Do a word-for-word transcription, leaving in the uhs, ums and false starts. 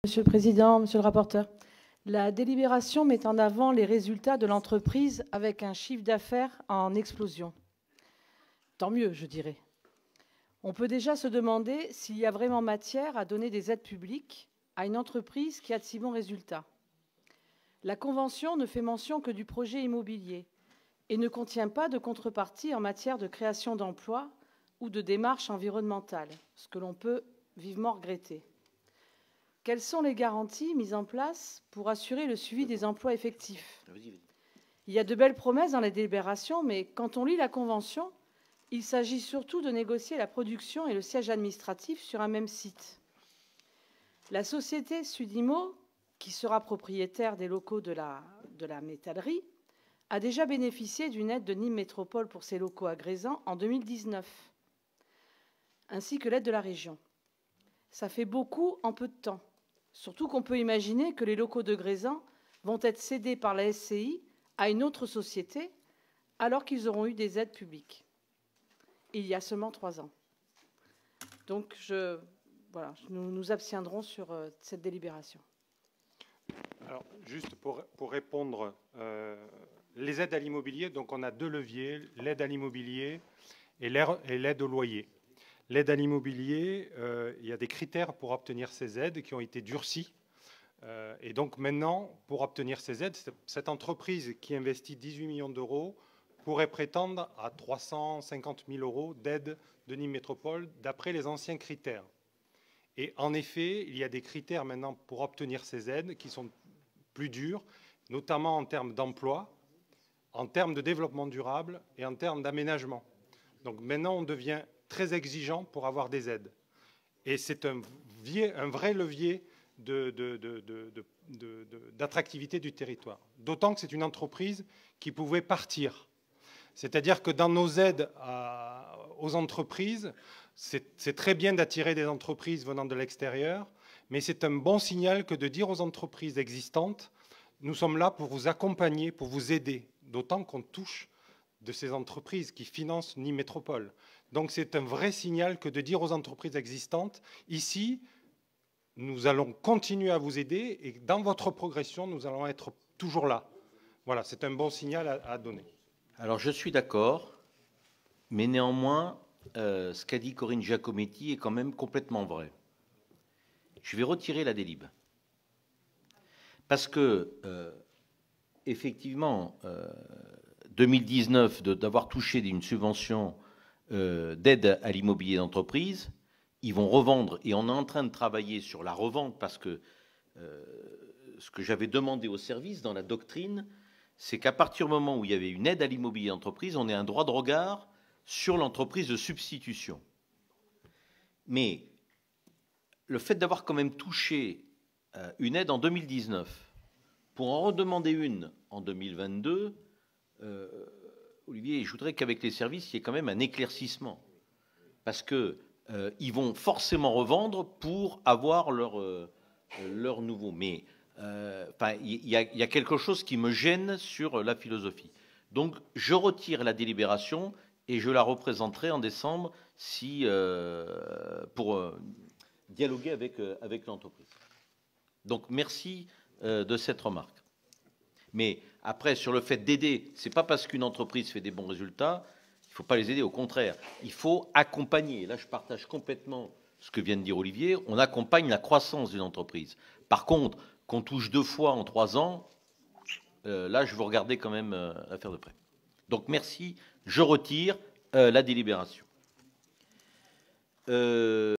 Monsieur le Président, Monsieur le rapporteur, la délibération met en avant les résultats de l'entreprise avec un chiffre d'affaires en explosion. Tant mieux, je dirais. On peut déjà se demander s'il y a vraiment matière à donner des aides publiques à une entreprise qui a de si bons résultats. La Convention ne fait mention que du projet immobilier et ne contient pas de contrepartie en matière de création d'emplois ou de démarches environnementales, ce que l'on peut vivement regretter. Quelles sont les garanties mises en place pour assurer le suivi des emplois effectifs? Il y a de belles promesses dans les délibérations, mais quand on lit la Convention, il s'agit surtout de négocier la production et le siège administratif sur un même site. La société Sudimo, qui sera propriétaire des locaux de la, de la métallerie, a déjà bénéficié d'une aide de Nîmes Métropole pour ses locaux à Grézan en deux mille dix-neuf, ainsi que l'aide de la région. Ça fait beaucoup en peu de temps. Surtout qu'on peut imaginer que les locaux de Grézan vont être cédés par la S C I à une autre société alors qu'ils auront eu des aides publiques il y a seulement trois ans. Donc, je, voilà, nous nous abstiendrons sur euh, cette délibération. Alors, juste pour, pour répondre, euh, les aides à l'immobilier, donc on a deux leviers, l'aide à l'immobilier et l'aide au loyer. L'aide à l'immobilier, euh, il y a des critères pour obtenir ces aides qui ont été durcis. Euh, et donc maintenant, pour obtenir ces aides, cette entreprise qui investit dix-huit millions d'euros pourrait prétendre à trois cent cinquante mille euros d'aide de Nîmes Métropole d'après les anciens critères. Et en effet, il y a des critères maintenant pour obtenir ces aides qui sont plus durs, notamment en termes d'emploi, en termes de développement durable et en termes d'aménagement. Donc maintenant, on devient très exigeant pour avoir des aides. Et c'est un, un vrai levier de, de, de, de, de, de, d'attractivité du territoire. D'autant que c'est une entreprise qui pouvait partir. C'est-à-dire que dans nos aides à, aux entreprises, c'est très bien d'attirer des entreprises venant de l'extérieur, mais c'est un bon signal que de dire aux entreprises existantes, nous sommes là pour vous accompagner, pour vous aider, d'autant qu'on touche de ces entreprises qui financent Nîmes Métropole. Donc c'est un vrai signal que de dire aux entreprises existantes, ici, nous allons continuer à vous aider et dans votre progression, nous allons être toujours là. Voilà, c'est un bon signal à, à donner. Alors je suis d'accord, mais néanmoins, euh, ce qu'a dit Corinne Giacometti est quand même complètement vrai. Je vais retirer la délib. Parce que, euh, effectivement, euh, deux mille dix-neuf, d'avoir touché une subvention euh, d'aide à l'immobilier d'entreprise, ils vont revendre, et on est en train de travailler sur la revente, parce que euh, ce que j'avais demandé au service dans la doctrine, c'est qu'à partir du moment où il y avait une aide à l'immobilier d'entreprise, on ait un droit de regard sur l'entreprise de substitution. Mais le fait d'avoir quand même touché euh, une aide en deux mille dix-neuf, pour en redemander une en deux mille vingt-deux, euh, Olivier, je voudrais qu'avec les services, il y ait quand même un éclaircissement. Parce qu'ils euh, vont forcément revendre pour avoir leur, euh, leur nouveau. Mais euh, il y, y a quelque chose qui me gêne sur la philosophie. Donc, je retire la délibération et je la représenterai en décembre si, euh, pour euh, dialoguer avec, euh, avec l'entreprise. Donc, merci euh, de cette remarque. Mais après, sur le fait d'aider, ce n'est pas parce qu'une entreprise fait des bons résultats, il ne faut pas les aider, au contraire. Il faut accompagner. Là, je partage complètement ce que vient de dire Olivier. On accompagne la croissance d'une entreprise. Par contre, qu'on touche deux fois en trois ans, euh, là, je veux regarder quand même euh, l'affaire de près. Donc, merci. Je retire euh, la délibération. Euh